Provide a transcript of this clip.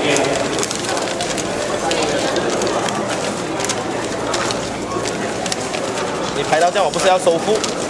你拍到这样，我不是要收付？